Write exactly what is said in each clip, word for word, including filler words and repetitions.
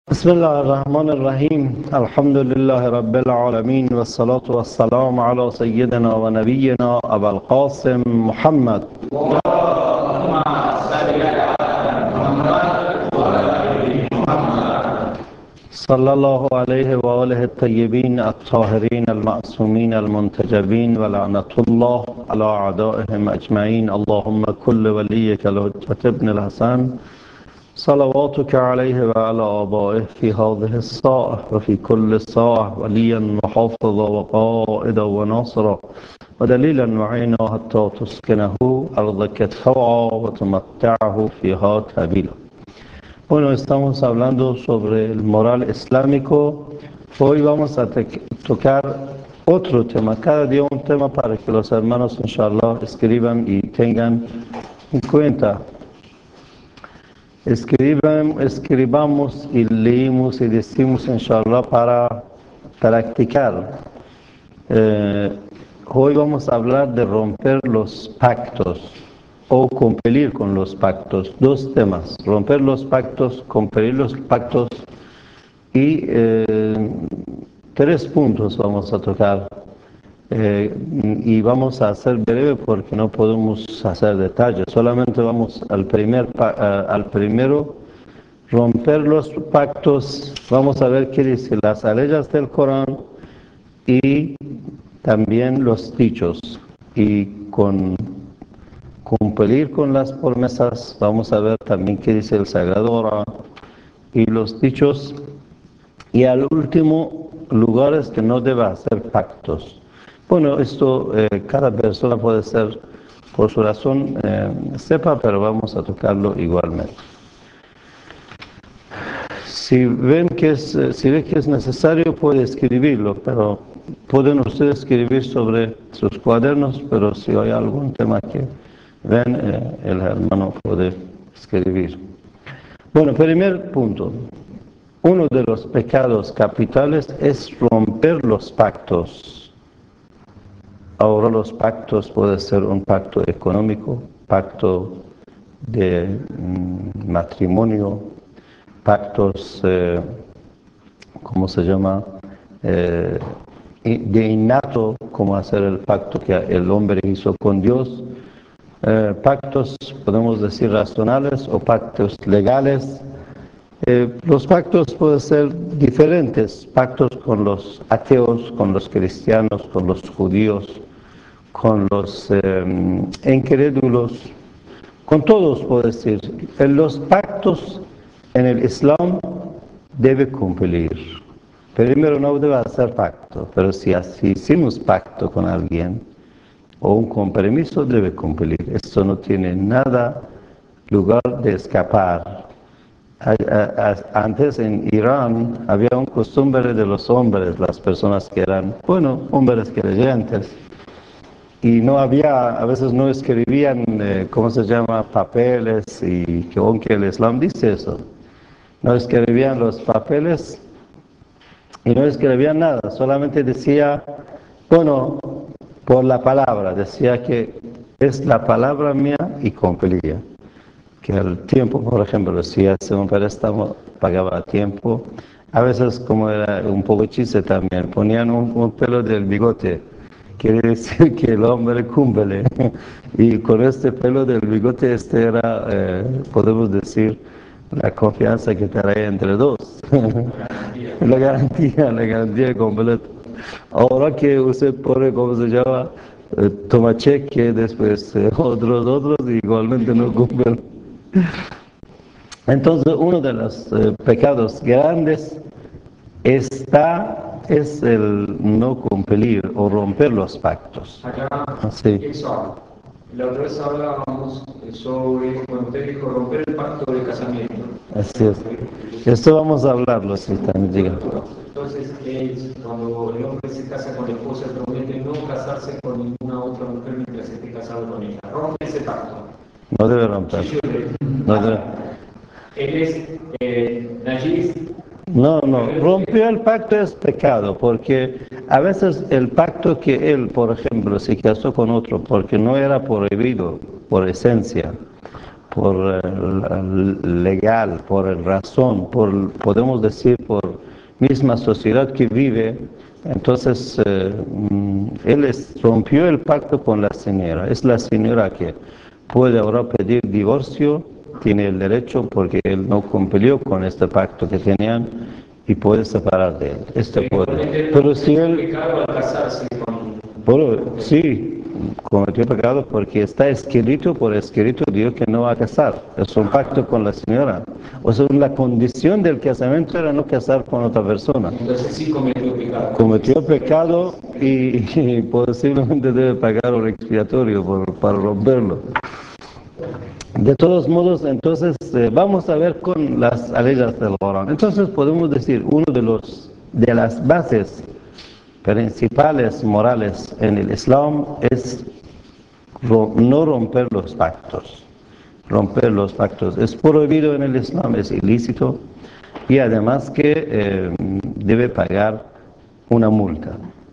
بسم الله الرحمن الرحيم الحمد لله رب العالمين والصلاة والسلام على سيدنا ونبينا أبا القاسم محمد صلى الله عليه وآله الطيبين الطاهرين المعصومين المنتجبين ولعنة الله على أعدائهم أجمعين. اللهم كل وليك الحجة ابن الحسن صلواتك عليه وعلى آبائه في هذه الساعة وفي كل ساعة وليا وحافظا وقائدا وناصرا ودليلا معينا حتى تسكنه أرضك طوعا وتمتعه فيها طويلا. Bueno, estamos hablando sobre el moral islámico. Hoy vamos a tocar otro tema, cada día un tema para que los hermanos, inshallah, escriban y tengan en cuenta. Escriban, escribamos y leímos y decimos, inshallah, para practicar. Eh, hoy vamos a hablar de romper los pactos o cumplir con los pactos. Dos temas: romper los pactos, cumplir los pactos, y eh, tres puntos vamos a tocar. Eh, y vamos a hacer breve porque no podemos hacer detalles. Solamente vamos al primer uh, al primero, romper los pactos. Vamos a ver qué dice las leyes del Corán y también los dichos, y con cumplir con las promesas vamos a ver también qué dice el Sagrado Corán y los dichos, y al último, lugares que no debe hacer pactos. Bueno, esto eh, cada persona puede ser por su razón eh, sepa, pero vamos a tocarlo igualmente. Si ven que es, si ven que es necesario, puede escribirlo, pero pueden ustedes escribir sobre sus cuadernos, pero si hay algún tema que ven, eh, el hermano puede escribir. Bueno, primer punto. Uno de los pecados capitales es romper los pactos. Ahora los pactos puede ser un pacto económico, pacto de mm, matrimonio, pactos, eh, ¿cómo se llama? Eh, de innato, como hacer el pacto que el hombre hizo con Dios. Eh, pactos, podemos decir, racionales o pactos legales. Eh, los pactos pueden ser diferentes: pactos con los ateos, con los cristianos, con los judíos, con los eh, incrédulos, con todos, puedo decir. En los pactos en el Islam debe cumplir. Primero no debe hacer pacto, pero si así hicimos pacto con alguien o un compromiso, debe cumplir. Esto no tiene nada lugar de escapar. Antes en Irán había un costumbre de los hombres, las personas que eran, bueno, hombres creyentes, y no había, a veces no escribían, eh, ¿cómo se llama?, papeles, y que aunque el Islam dice eso, no escribían los papeles y no escribían nada, solamente decía, bueno, por la palabra, decía que es la palabra mía, y cumplía. Que el tiempo, por ejemplo, si hace un préstamo, pagaba a tiempo. A veces, como era un poco chiste también, ponían un, un pelo del bigote, quiere decir que el hombre cumple. Y con este pelo del bigote, este era, eh, podemos decir, la confianza que trae entre dos. La garantía, la garantía completa. Ahora que usted pone, ¿cómo se llama?, eh, toma cheque, después eh, otros, otros, igualmente no cumplen. Entonces, uno de los eh, pecados grandes está, es el no cumplir o romper los pactos. Acá, sí. eso, la otra vez hablábamos sobre, cuando usted dijo romper el pacto de casamiento. Así es. Esto vamos a hablarlo, sí, también diga. Entonces, es cuando el hombre se casa con la esposa, promete no casarse con ninguna otra mujer mientras esté casado con ella. Rompe ese pacto. No debe romper. No debe. Él es eh, Najis. No, no, rompió el pacto es pecado, porque a veces el pacto que él, por ejemplo, se casó con otro porque no era prohibido por esencia, por eh, legal, por razón, por, podemos decir, por misma sociedad que vive. Entonces, eh, él es, rompió el pacto con la señora. Es la señora que puede ahora pedir divorcio, tiene el derecho porque él no cumplió con este pacto que tenían y puede separar de él. Este puede. Pero si él... Bueno, sí, cometió pecado porque está escrito por escrito Dios que no va a casar. Es un pacto con la señora. O sea, la condición del casamiento era no casar con otra persona. Entonces sí cometió pecado. Cometió pecado y, y posiblemente debe pagar un expiatorio por, para romperlo. De todos modos, entonces eh, vamos a ver con las leyes del Corán. Entonces podemos decir, uno de los de las bases principales morales en el Islam es no romper los pactos. Romper los pactos es prohibido en el Islam, es ilícito y además que eh, debe pagar una multa.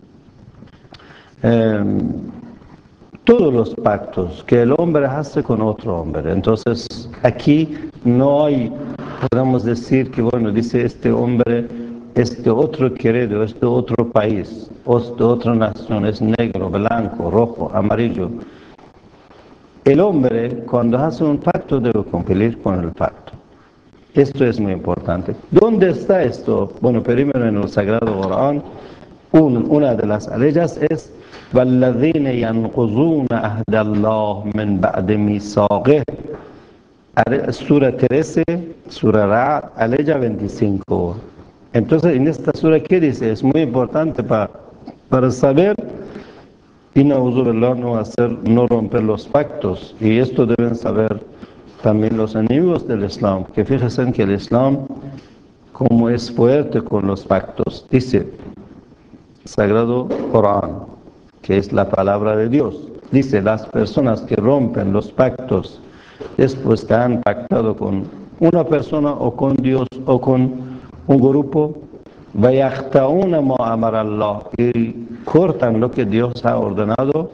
Eh, todos los pactos que el hombre hace con otro hombre, entonces aquí no hay, podemos decir que bueno, dice este hombre, este otro querido, este otro país, esta otra nación, es negro, blanco, rojo, amarillo. El hombre, cuando hace un pacto, debe cumplir con el pacto. Esto es muy importante. ¿Dónde está esto? Bueno, primero en el Sagrado Corán, un, una de las leyes es وَالَّذِينَ يَنْقُضُونَ عَهْدَ اللَّهِ مِنْ بَعْدِ مِيثَاقِهِ. Sura trece, Sura Ra'd, ley veinticinco. Entonces, en esta sura, ¿qué dice? Es muy importante para, para saber y no, no hacer, no romper los pactos. Y esto deben saber también los enemigos del Islam, que fíjense que el Islam, como es fuerte con los pactos, dice, Sagrado Corán, que es la palabra de Dios, dice, las personas que rompen los pactos, después que han pactado con una persona o con Dios o con un grupo, وَيَخْتَعُونَ مَا أَمَرَ اللَّهُ, y cortan lo que Dios ha ordenado.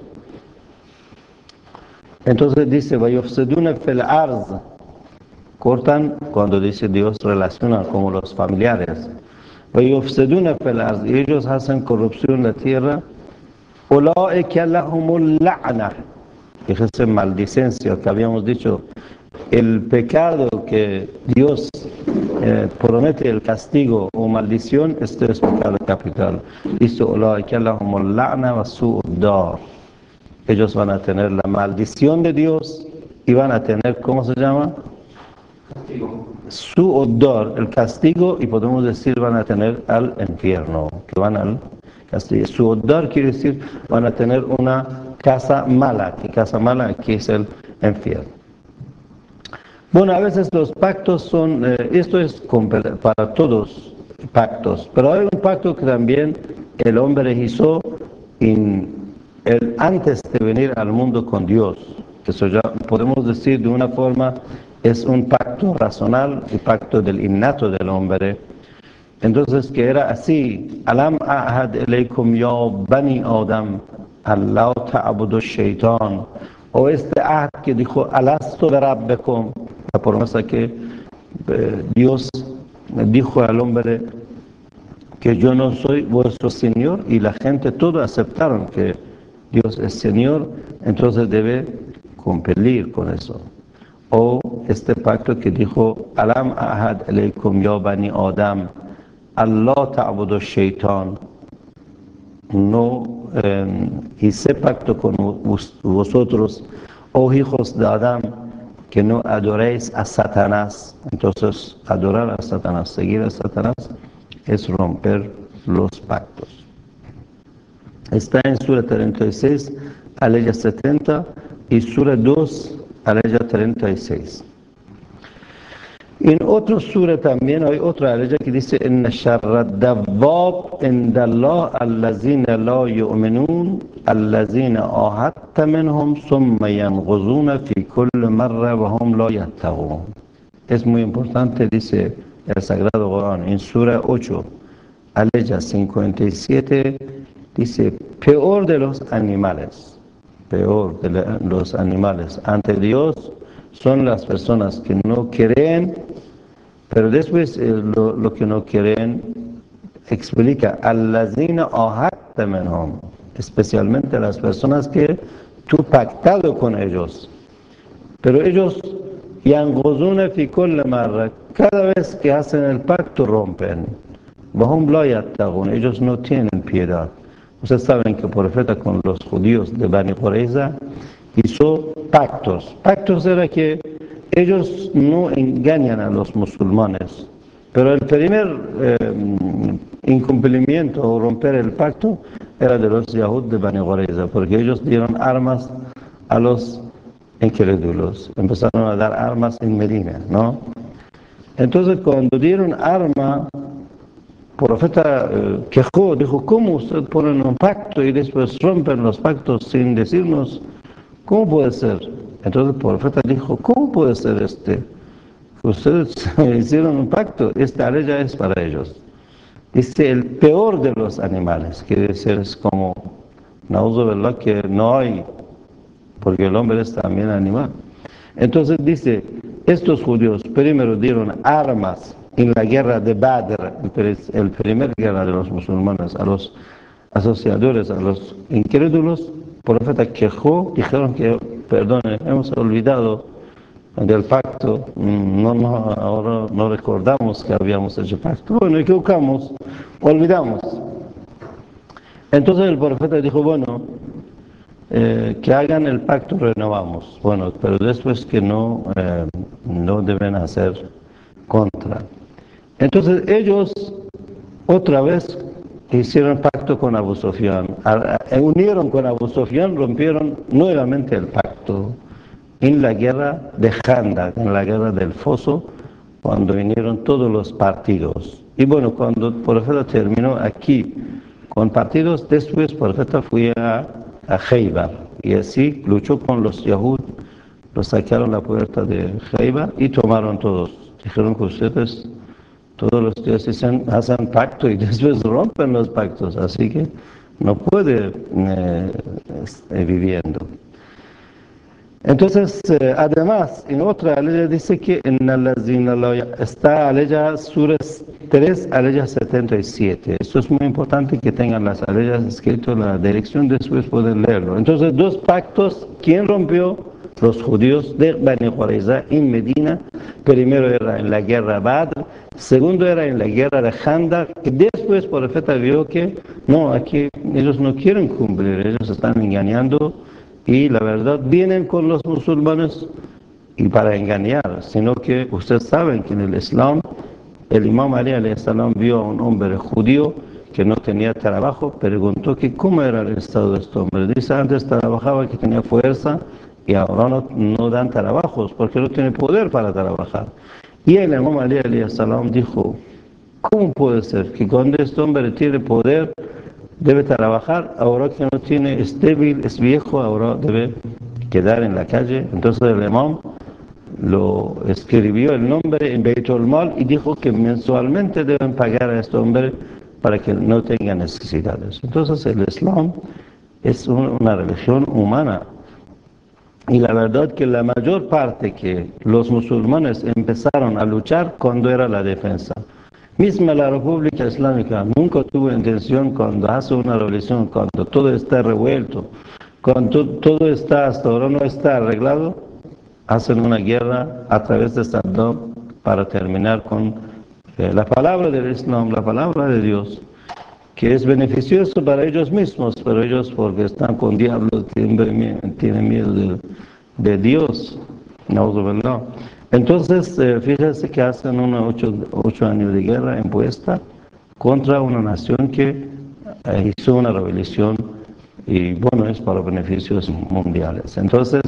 Entonces dice وَيُفْسِدُونَ فِي الْأَرْضِ, cortan cuando dice Dios relaciona como los familiares. وَيُفْسِدُونَ فِي الْأَرْضِ, y ellos hacen corrupción en la tierra. أُولَٰئِكَ لَهُمُ اللَّعْنَةُ, fíjense, maldicencia que habíamos dicho, el pecado que Dios eh, promete el castigo o maldición, este es pecado capital. Dice, أُولَٰئِكَ لَهُمُ اللَّعْنَةُ وَسُوءُ الدَّارِ, ellos van a tener la maldición de Dios y van a tener, ¿cómo se llama? Castigo. Su odor, el castigo, y podemos decir van a tener al infierno, que van al castigo. Su odor quiere decir van a tener una casa mala, que casa mala aquí es el infierno. Bueno, a veces los pactos son, eh, esto es para todos pactos, pero hay un pacto que también el hombre hizo en el, antes de venir al mundo con Dios, que eso ya podemos decir de una forma, es un pacto racional, el pacto del innato del hombre. Entonces, que era así, Alam ahad ilaykum ya bani Adam, Allah ta'budu shaitan, o este ahad que dijo, alastu berabbekum, la promesa que eh, Dios dijo al hombre, que yo no soy vuestro Señor, y la gente todos aceptaron que Dios es Señor, entonces debe cumplir con eso. O este pacto que dijo, Alam ahad ilaykum ya bani Adam, Allah ta'budu shaitan, no eh, hice pacto con vosotros, oh hijos de Adán, que no adoréis a Satanás. Entonces, adorar a Satanás, seguir a Satanás, es romper los pactos. Está en Sura treinta y seis, aleya setenta, y Sura dos, aleya treinta y seis. En otra sura también hay otra aleya que dice, إن شر الدواب عند الله الذين لا يؤمنون الذين عاهدت منهم ثم ينقضون في كل مرة وهم لا يتقون. Es muy importante, dice el Sagrado Corán, en Sura ocho, aleya cincuenta y siete, dice, peor de los animales, peor de los animales ante Dios, son las personas que no creen, pero después eh, lo, lo que no creen explica, allazina ahadta minhum, especialmente las personas que tú pactado con ellos. Pero ellos, yanquzuna fi kulli marra, cada vez que hacen el pacto rompen. Wahum la yattaqun, ellos no tienen piedad. Ustedes saben que el profeta con los judíos de Bani Qurayza hizo pactos. Pactos era que ellos no engañan a los musulmanes. Pero el primer eh, incumplimiento o romper el pacto era de los Yahud de Bani Qurayza, porque ellos dieron armas a los incrédulos. Empezaron a dar armas en Medina, ¿no? Entonces, cuando dieron arma, el profeta eh, quejó, dijo, ¿cómo ustedes ponen un pacto y después rompen los pactos sin decirnos? ¿Cómo puede ser? Entonces el profeta dijo, ¿cómo puede ser este? Ustedes hicieron un pacto, esta ley ya es para ellos. Dice, el peor de los animales, quiere decir, es como, nauzu billah, que no hay, porque el hombre es también animal. Entonces dice, estos judíos primero dieron armas en la guerra de Badr, el primer guerra de los musulmanes, a los asociadores, a los incrédulos. El profeta quejó, dijeron que, perdone, hemos olvidado del pacto, no, no, ahora no recordamos que habíamos hecho pacto. Bueno, equivocamos, olvidamos. Entonces el profeta dijo, bueno, eh, que hagan el pacto, renovamos. Bueno, pero después que no, eh, no deben hacer contra. Entonces ellos otra vez hicieron pacto con Abu Sufyan, unieron con Abu Sufyan, rompieron nuevamente el pacto en la guerra de Khandaq, en la guerra del foso, cuando vinieron todos los partidos. Y bueno, cuando el profeta terminó aquí con partidos, después el profeta fue a, a Khaybar, y así luchó con los Yahud, los sacaron la puerta de Khaybar y tomaron todos. Dijeron que ustedes, todos los días hacen, hacen pacto y después rompen los pactos, así que no puede eh, estar viviendo. Entonces, eh, además, en otra ley dice que en la está ley Suras tres a ley setenta y siete. Esto es muy importante que tengan las leyes escritas en la dirección, después pueden leerlo. Entonces, dos pactos, ¿quién rompió? Los judíos de Bani Qurayza en Medina. Primero era en la guerra Badr, segundo era en la guerra de Khandaq, que después el profeta vio que no, aquí ellos no quieren cumplir, ellos están engañando. Y la verdad, vienen con los musulmanes y para engañar, sino que ustedes saben que en el Islam, el Imam Ali alayhi salam vio a un hombre judío que no tenía trabajo, preguntó que cómo era el estado de este hombre. Dice, antes trabajaba, que tenía fuerza, y ahora no, no dan trabajos, porque no tiene poder para trabajar. Y el Imam Ali alayhi salam dijo, ¿cómo puede ser que cuando este hombre tiene poder, debe trabajar, ahora que no tiene, es débil, es viejo, ahora debe quedar en la calle? Entonces el imam lo escribió el nombre en Beitul Mal y dijo que mensualmente deben pagar a este hombre para que no tenga necesidades. Entonces el Islam es una religión humana. Y la verdad que la mayor parte que los musulmanes empezaron a luchar cuando era la defensa. Misma la República Islámica nunca tuvo intención, cuando hace una revolución, cuando todo está revuelto, cuando todo está hasta ahora no está arreglado, hacen una guerra a través de Saddam para terminar con eh, la palabra del Islam, la palabra de Dios, que es beneficioso para ellos mismos, pero ellos porque están con diablos tienen, tienen miedo de, de Dios. No, entonces, eh, fíjense que hacen unos ocho, ocho años de guerra impuesta contra una nación que eh, hizo una rebelión y bueno, es para beneficios mundiales. Entonces,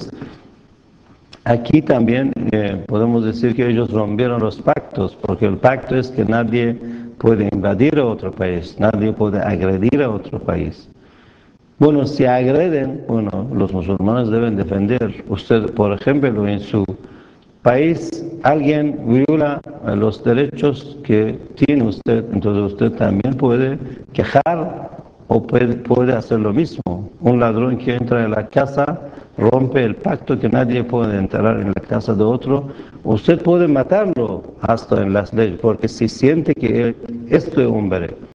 aquí también eh, podemos decir que ellos rompieron los pactos, porque el pacto es que nadie puede invadir a otro país, nadie puede agredir a otro país. Bueno, si agreden, bueno, los musulmanes deben defender. Usted, por ejemplo, en su país alguien viola los derechos que tiene usted, entonces usted también puede quejar o puede, puede hacer lo mismo. Un ladrón que entra en la casa rompe el pacto que nadie puede entrar en la casa de otro, usted puede matarlo hasta en las leyes, porque si siente que este hombre